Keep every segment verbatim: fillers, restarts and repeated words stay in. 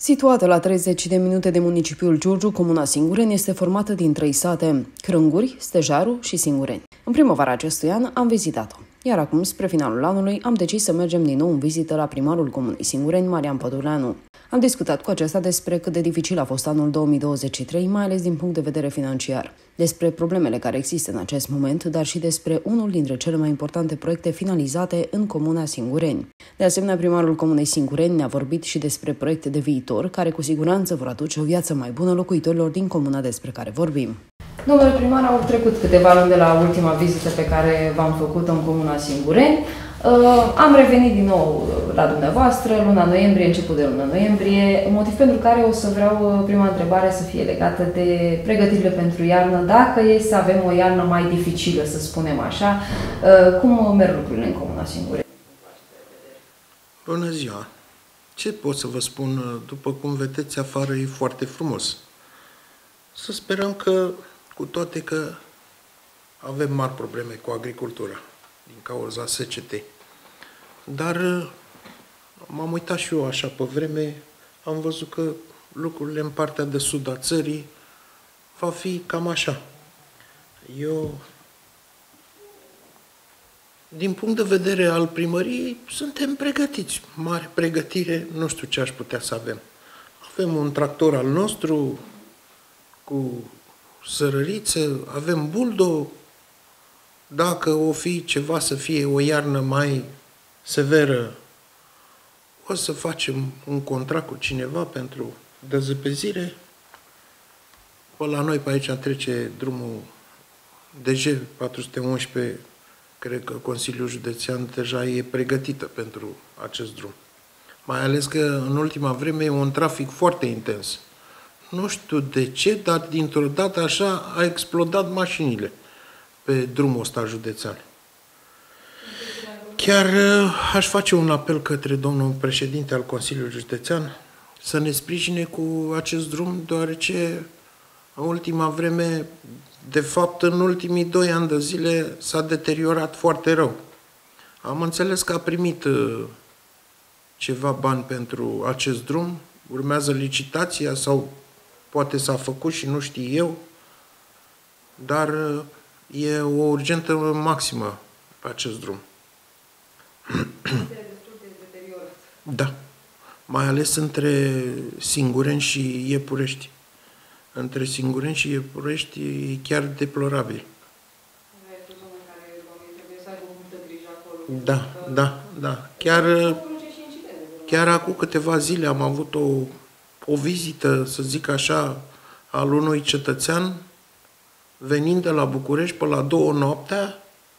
Situată la treizeci de minute de municipiul Giurgiu, comuna Singureni este formată din trei sate, Crânguri, Stejaru și Singureni. În primăvara acestui an am vizitat-o, iar acum, spre finalul anului, am decis să mergem din nou în vizită la primarul comunei Singureni, Marian Pădureanu. Am discutat cu acesta despre cât de dificil a fost anul două mii douăzeci și trei, mai ales din punct de vedere financiar, despre problemele care există în acest moment, dar și despre unul dintre cele mai importante proiecte finalizate în comuna Singureni. De asemenea, primarul comunei Singureni ne-a vorbit și despre proiecte de viitor, care cu siguranță vor aduce o viață mai bună locuitorilor din comuna despre care vorbim. Domnule primar, au trecut câteva luni de la ultima vizită pe care v-am făcut în comuna Singureni. Uh, am revenit din nou la dumneavoastră, luna noiembrie, început de luna noiembrie, motiv pentru care o să vreau prima întrebare să fie legată de pregătirile pentru iarnă, dacă e să avem o iarnă mai dificilă, să spunem așa, uh, cum merg lucrurile în comuna Singureni? Bună ziua! Ce pot să vă spun? După cum vedeți, afară e foarte frumos. Să sperăm că, cu toate că avem mari probleme cu agricultura din cauza secetei. Dar m-am uitat și eu așa pe vreme, am văzut că lucrurile în partea de sud a țării va fi cam așa. Eu, din punct de vedere al primăriei, suntem pregătiți. Mare pregătire, nu știu ce aș putea să avem. Avem un tractor al nostru cu sărăriță, avem buldo. Dacă o fi ceva să fie o iarnă mai severă, o să facem un contract cu cineva pentru dezăpezire. Pe la noi pe aici trece drumul D J patru sute unsprezece, cred că Consiliul Județean deja e pregătită pentru acest drum. Mai ales că în ultima vreme e un trafic foarte intens. Nu știu de ce, dar dintr-o dată așa a explodat mașinile pe drumul ăsta județean. Chiar aș face un apel către domnul președinte al Consiliului Județean să ne sprijine cu acest drum, deoarece în ultima vreme, de fapt în ultimii doi ani de zile, s-a deteriorat foarte rău. Am înțeles că a primit ceva bani pentru acest drum, urmează licitația sau poate s-a făcut și nu știu eu, dar e o urgentă maximă pe acest drum. Da. Mai ales între Singureni și Iepurești. Între Singureni și Iepurești e chiar deplorabil. Da, da, da. Chiar, chiar acum câteva zile am avut o, o vizită, să zic așa, al unui cetățean venind de la București pe la două noaptea,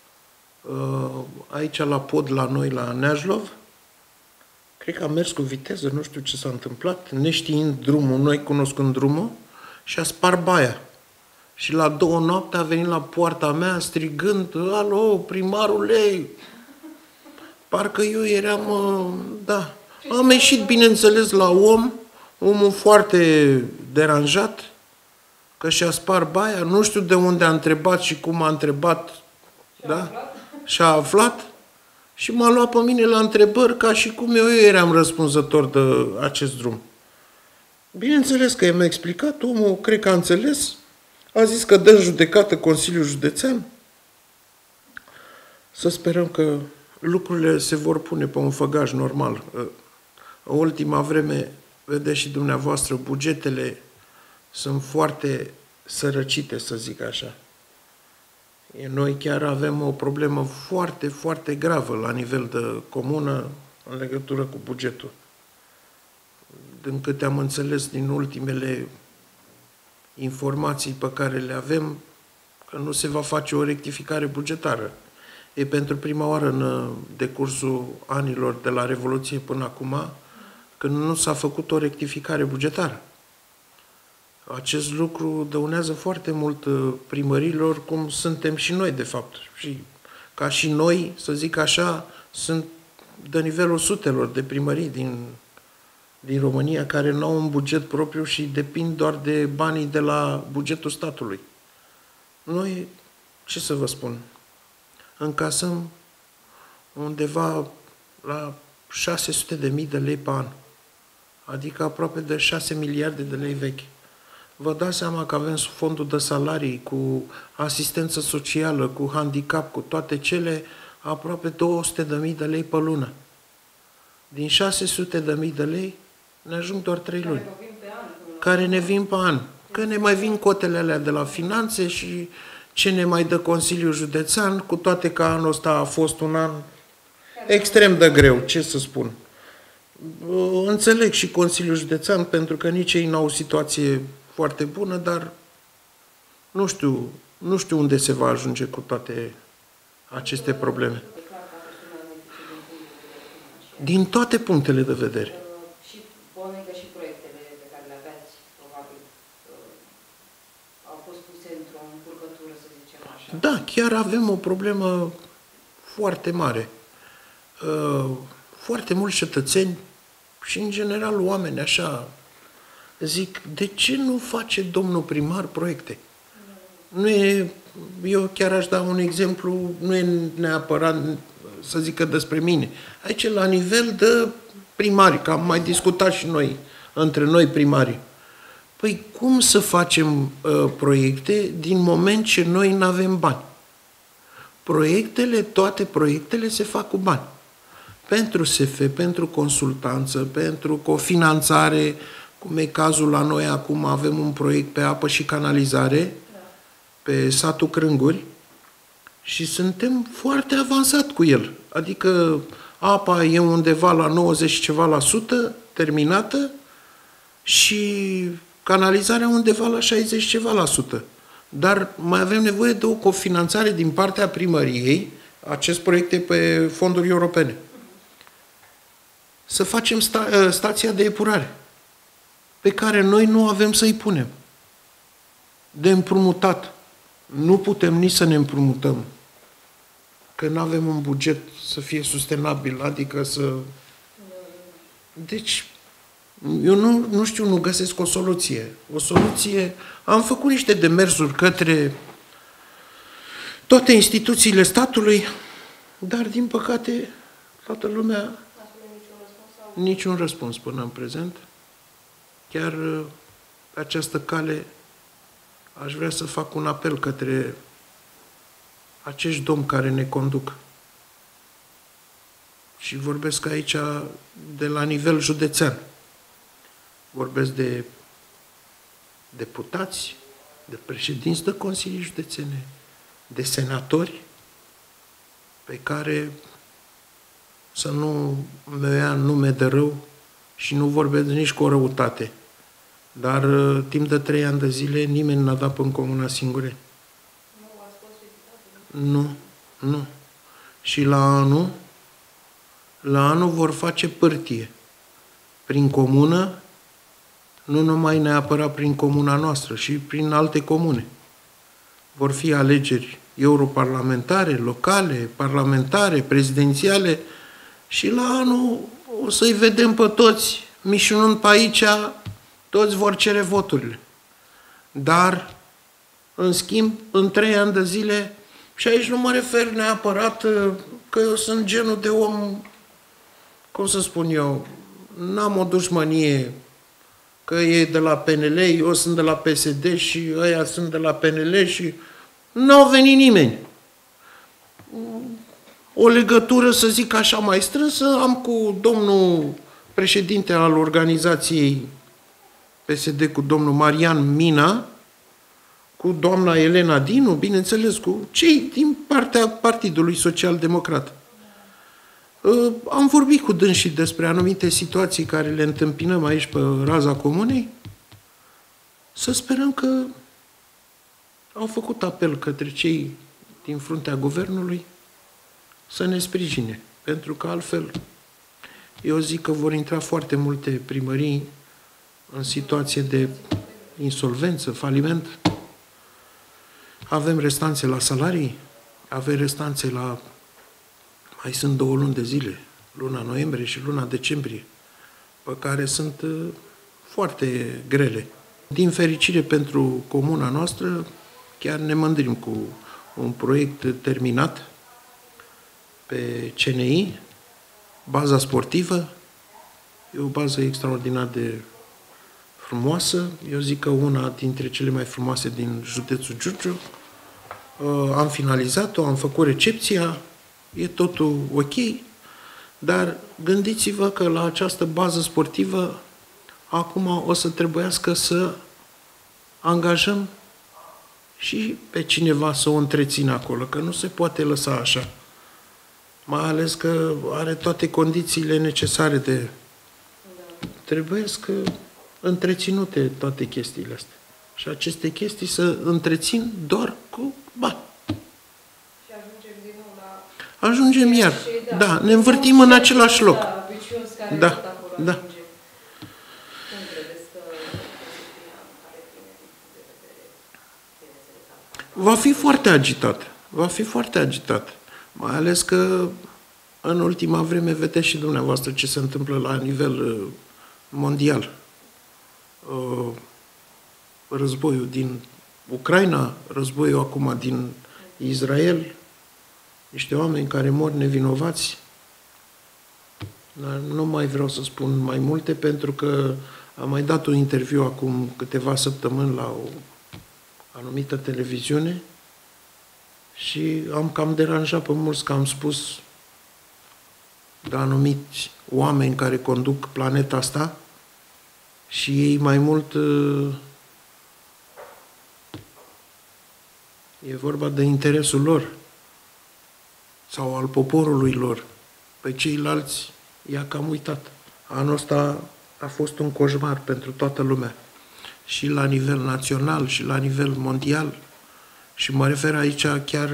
aici la pod, la noi, la Neajlov. Cred că a mers cu viteză, nu știu ce s-a întâmplat, neștiind drumul, noi cunoscând drumul, și a spart baia. Și la două noaptea a venit la poarta mea strigând: "Alo, primarule!" Parcă eu eram, da. Am ieșit, bineînțeles, la om, omul foarte deranjat, că și-a spart baia, nu știu de unde a întrebat și cum a întrebat, da? Și-a aflat și m-a luat pe mine la întrebări ca și cum eu, eu eram răspunzător de acest drum. Bineînțeles că i-am explicat, omul cred că a înțeles, a zis că dă în judecată Consiliul Județean. Să sperăm că lucrurile se vor pune pe un făgaș normal. În ultima vreme, vedeți și dumneavoastră, bugetele sunt foarte sărăcite, să zic așa. Noi chiar avem o problemă foarte, foarte gravă la nivel de comună în legătură cu bugetul. Din câte am înțeles din ultimele informații pe care le avem, că nu se va face o rectificare bugetară. E pentru prima oară în decursul anilor de la Revoluție până acum când nu s-a făcut o rectificare bugetară. Acest lucru dăunează foarte mult primărilor, cum suntem și noi, de fapt. Și ca și noi, să zic așa, sunt de nivelul sutelor de primării din, din România care nu au un buget propriu și depind doar de banii de la bugetul statului. Noi, ce să vă spun, încasăm undeva la șase sute de mii de lei pe an. adică aproape de șase miliarde de lei vechi. Vă dați seama că avem fondul de salarii, cu asistență socială, cu handicap, cu toate cele, aproape două sute de mii de lei pe lună. Din șase sute de mii de lei ne ajung doar trei luni. Care ne vin pe an. Că ne mai vin cotele alea de la finanțe și ce ne mai dă Consiliul Județean, cu toate că anul ăsta a fost un an extrem de greu, ce să spun. Înțeleg și Consiliul Județean, pentru că nici ei n-au o situație foarte bună, dar nu știu, nu știu unde se va ajunge cu toate aceste probleme. Din toate punctele de vedere. Și bănuiesc că și proiectele pe care le aveați, probabil, au fost puse într-o încurcătură, să zicem așa. Da, chiar avem o problemă foarte mare. Foarte mulți cetățeni și, în general, oameni așa zic, de ce nu face domnul primar proiecte? Nu e, eu chiar aș da un exemplu, nu e neapărat să zică despre mine. Aici, la nivel de primari, că am mai discutat și noi, între noi primarii. Păi cum să facem uh, proiecte din moment ce noi nu avem bani? Proiectele, toate proiectele se fac cu bani. Pentru S F, pentru consultanță, pentru cofinanțare, cum e cazul la noi acum, avem un proiect pe apă și canalizare, pe satul Crânguri, și suntem foarte avansat cu el. Adică apa e undeva la nouăzeci ceva la sută terminată și canalizarea undeva la șaizeci ceva la sută. Dar mai avem nevoie de o cofinanțare din partea primăriei, acest proiect e pe fonduri europene. Să facem sta stația de epurare, pe care noi nu avem să-i punem. De împrumutat. Nu putem nici să ne împrumutăm, că nu avem un buget să fie sustenabil, adică să... Deci, eu nu, nu știu, nu găsesc o soluție. O soluție... Am făcut niște demersuri către toate instituțiile statului, dar, din păcate, toată lumea... Niciun răspuns până în prezent. Chiar pe această cale aș vrea să fac un apel către acești domni care ne conduc. Și vorbesc aici de la nivel județean. Vorbesc de deputați, de președinți de consilii județene, de senatori, pe care să nu mă ia nume de rău și nu vorbesc nici cu o răutate. Dar timp de trei ani de zile nimeni n-a dat până în Comuna Singureni. Nu, nu. Și la anul, la anul vor face pârtie. Prin comună, nu numai neapărat prin comuna noastră, și prin alte comune. Vor fi alegeri europarlamentare, locale, parlamentare, prezidențiale, și la anul o să-i vedem pe toți mișunând pe aici, toți vor cere voturile. Dar, în schimb, în trei ani de zile, și aici nu mă refer neapărat că eu sunt genul de om, cum să spun eu, n-am o dușmănie că e de la P N L, eu sunt de la P S D și ăia sunt de la P N L și nu au venit nimeni. O legătură, să zic așa, mai strânsă am cu domnul președinte al organizației P S D, cu domnul Marian Mina, cu doamna Elena Dinu, bineînțeles, cu cei din partea Partidului Social Democrat. Am vorbit cu dânsii despre anumite situații care le întâmpinăm aici pe raza comunei. Să sperăm că au făcut apel către cei din fruntea guvernului să ne sprijine, pentru că altfel eu zic că vor intra foarte multe primării în situație de insolvență, faliment. Avem restanțe la salarii, avem restanțe la... Mai sunt două luni de zile, luna noiembrie și luna decembrie, pe care sunt foarte grele. Din fericire pentru comuna noastră, chiar ne mândrim cu un proiect terminat pe C N I, baza sportivă, E o bază extraordinar de frumoasă. Eu zic că una dintre cele mai frumoase din județul Giurgiu. Am finalizat-o, am făcut recepția, e totul ok, dar gândiți-vă că la această bază sportivă acum o să trebuiască să angajăm și pe cineva să o întrețină acolo, că nu se poate lăsa așa. Mai ales că are toate condițiile necesare de... Trebuie să întreținute toate chestiile astea. Și aceste chestii să întrețin doar cu bani. Și ajungem din nou la... Ajungem iar. Da, da, ne învârtim în același loc. Da, vicios care da, acolo da. Ajunge. Cum credeți că are Va fi foarte agitat. Va fi foarte agitat. Mai ales că în ultima vreme vedeți și dumneavoastră ce se întâmplă la nivel uh, mondial. Uh, războiul din Ucraina, războiul acum din Israel, niște oameni care mor nevinovați. Dar nu mai vreau să spun mai multe, pentru că am mai dat un interviu acum câteva săptămâni la o anumită televiziune și am cam deranjat pe mulți că am spus de anumiți oameni care conduc planeta asta și ei mai mult e vorba de interesul lor sau al poporului lor. Pe ceilalți i-a cam uitat. Anul ăsta a fost un coșmar pentru toată lumea. Și la nivel național, și la nivel mondial. Și mă refer aici chiar,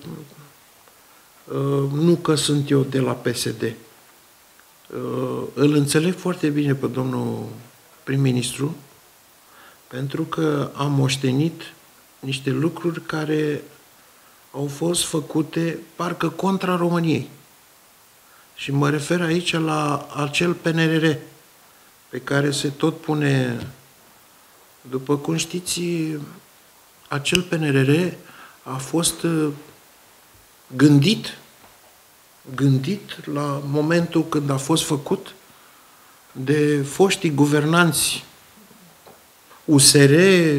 nu că sunt eu de la P S D. Îl înțeleg foarte bine pe domnul prim-ministru, pentru că am moștenit niște lucruri care au fost făcute parcă contra României. Și mă refer aici la acel P N R R pe care se tot pune, după cum știți, acel P N R R a fost gândit, gândit la momentul când a fost făcut de foștii guvernanți U S R,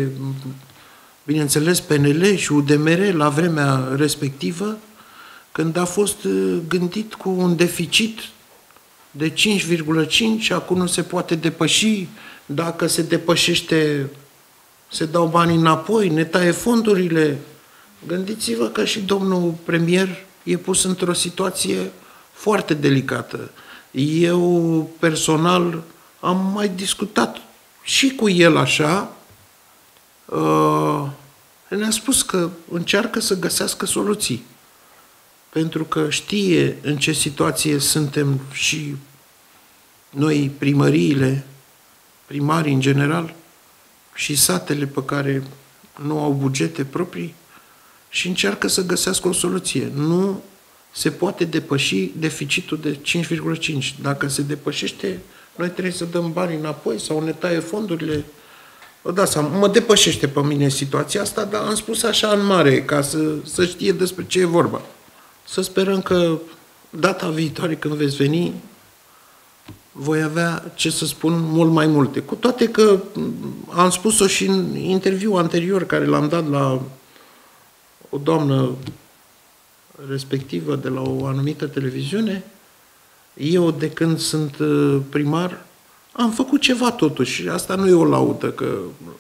bineînțeles P N L și U D M R la vremea respectivă, când a fost gândit cu un deficit de cinci virgulă cinci, acum nu se poate depăși, dacă se depășește, se dau banii înapoi, ne taie fondurile. Gândiți-vă că și domnul premier e pus într-o situație foarte delicată. Eu, personal, am mai discutat și cu el așa, uh, ne-a spus că încearcă să găsească soluții. Pentru că știe în ce situație suntem și noi, primăriile, primarii în general, și satele pe care nu au bugete proprii, și încearcă să găsească o soluție. Nu se poate depăși deficitul de cinci virgulă cinci. Dacă se depășește, noi trebuie să dăm bani înapoi sau ne taie fondurile. Da, mă depășește pe mine situația asta, dar am spus așa în mare, ca să, să știe despre ce e vorba. Să sperăm că data viitoare când veți veni, voi avea ce să spun mult mai multe. Cu toate că am spus-o și în interviul anterior care l-am dat la o doamnă respectivă de la o anumită televiziune, eu de când sunt primar am făcut ceva totuși. Asta nu e o laudă, că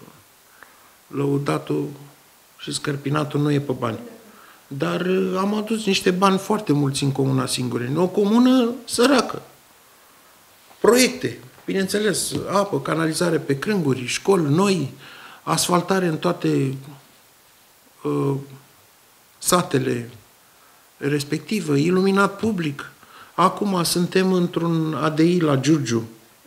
lăudatul și scărpinatul nu e pe bani. Dar am adus niște bani foarte mulți în Comuna Singureni. O comună săracă. Proiecte, bineînțeles, apă, canalizare pe crânguri, școli noi, asfaltare în toate uh, satele respective, iluminat public. Acum suntem într-un A D I la Giurgiu,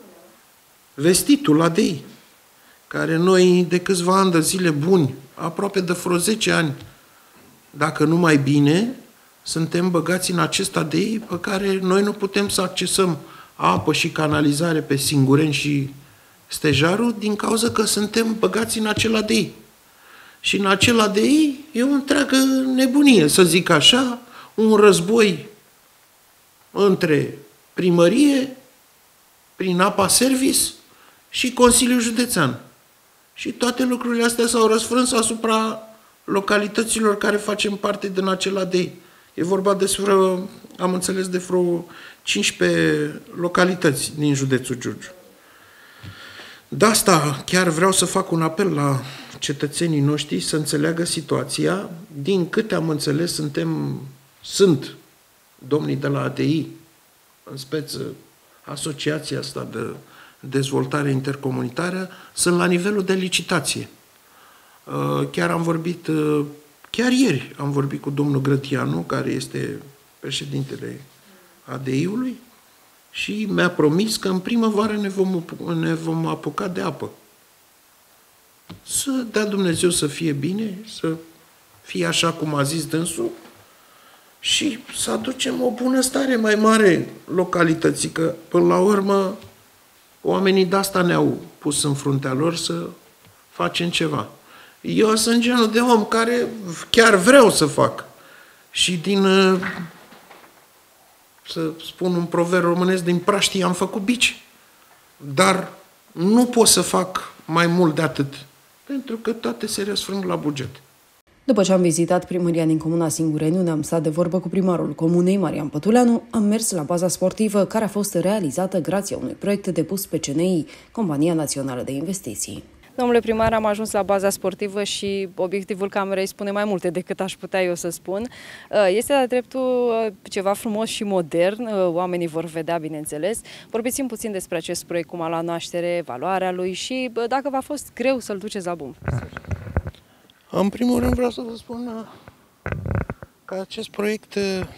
vestitul A D I, care noi de câțiva ani de zile buni, aproape de vreo zece ani, dacă nu mai bine, suntem băgați în acest A D I pe care noi nu putem să accesăm apă și canalizare pe Singureni și Stejarul din cauza că suntem băgați în acel A D I. Și în acel A D I e o întreagă nebunie, să zic așa, un război între primărie, prin apa service și Consiliul Județean. Și toate lucrurile astea s-au răsfrâns asupra localităților care facem parte din acel A D I. E vorba despre, am înțeles, de vreo cincisprezece localități din județul Giurgiu. De asta chiar vreau să fac un apel la cetățenii noștri să înțeleagă situația. Din câte am înțeles, suntem, sunt domnii de la A D I, în speță asociația asta de dezvoltare intercomunitară, sunt la nivelul de licitație. Chiar am vorbit, chiar ieri am vorbit cu domnul Grătianu, care este președintele A D I-ului, și mi-a promis că în primăvară ne vom, ne vom apuca de apă. Să dea Dumnezeu să fie bine, să fie așa cum a zis dânsul și să aducem o bunăstare mai mare localității, că până la urmă oamenii de asta ne-au pus în fruntea lor să facem ceva. Eu sunt genul de om care chiar vreau să fac. Și din, să spun un proverb românesc, din praștii am făcut bici. Dar nu pot să fac mai mult de atât, pentru că toate se răsfrâng la buget. După ce am vizitat primăria din comuna Singureni, unde am stat de vorbă cu primarul comunei, Marian Pătuleanu, am mers la baza sportivă, care a fost realizată grație unui proiect depus pe C N I, Compania Națională de Investiții. Domnule primar, am ajuns la baza sportivă și obiectivul camerei spune mai multe decât aș putea eu să spun. Este de dreptul ceva frumos și modern, oamenii vor vedea, bineînțeles. Vorbiți-mi puțin despre acest proiect, cum a luat naștere, valoarea lui și dacă v-a fost greu să-l duceți la bun. În primul rând vreau să vă spun că acest proiect,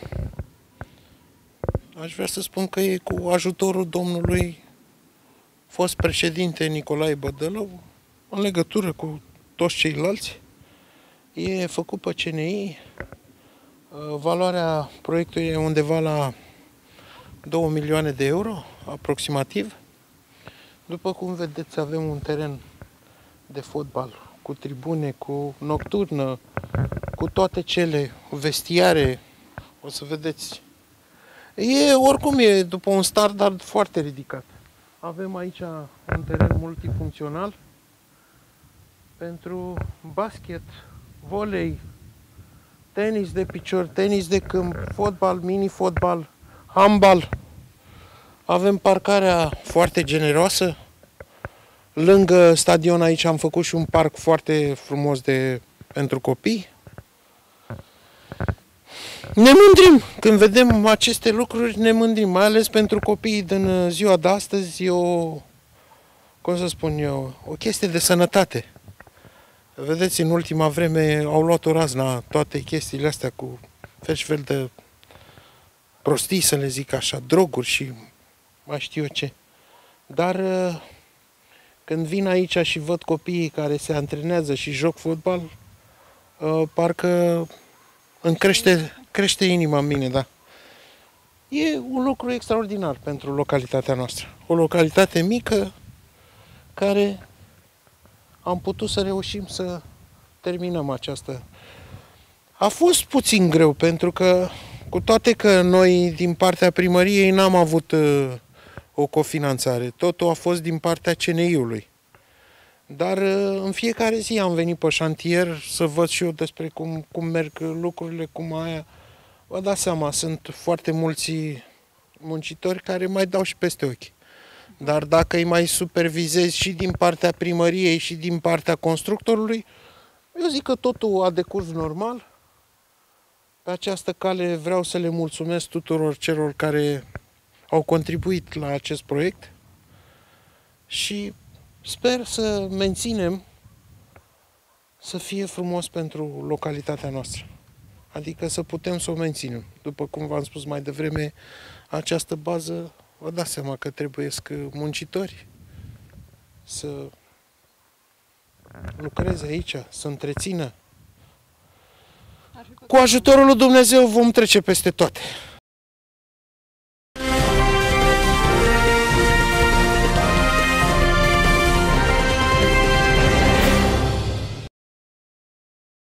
aș vrea să spun că e cu ajutorul domnului fost președinte Nicolae Bădălău, în legătură cu toți ceilalți. E făcut pe C N I, valoarea proiectului e undeva la două milioane de euro, aproximativ. După cum vedeți, avem un teren de fotbal cu tribune, cu nocturnă, cu toate cele, vestiare, o să vedeți. E, oricum e după un standard foarte ridicat. Avem aici un teren multifuncțional pentru basket, volei, tenis de picior, tenis de câmp, fotbal, mini-fotbal, handbal. Avem parcarea foarte generoasă. Lângă stadion aici am făcut și un parc foarte frumos de, pentru copii. Ne mândrim când vedem aceste lucruri, ne mândrim, mai ales pentru copiii din ziua de astăzi, e o, cum să spun eu, o chestie de sănătate. Vedeți, în ultima vreme au luat o razna toate chestiile astea cu fel și fel de prostii, să le zic așa, droguri și mai știu eu ce. Dar când vin aici și văd copiii care se antrenează și joc fotbal, parcă îmi crește, crește inima în mine, da. E un lucru extraordinar pentru localitatea noastră. O localitate mică care am putut să reușim să terminăm această. A fost puțin greu, pentru că, cu toate că noi din partea primăriei n-am avut uh, o cofinanțare, totul a fost din partea C N I-ului. Dar uh, în fiecare zi am venit pe șantier să văd și eu despre cum, cum merg lucrurile, cum aia. Vă dați seama, sunt foarte mulți muncitori care mai dau și peste ochi. Dar dacă îi mai supervizezi și din partea primăriei și din partea constructorului, eu zic că totul a decurs normal. Pe această cale vreau să le mulțumesc tuturor celor care au contribuit la acest proiect și sper să menținem, să fie frumos pentru localitatea noastră. Adică să putem să o menținem. După cum v-am spus mai devreme, această bază, vă dați seama că trebuiesc muncitori să lucreze aici, să întrețină. Cu ajutorul lui Dumnezeu vom trece peste toate.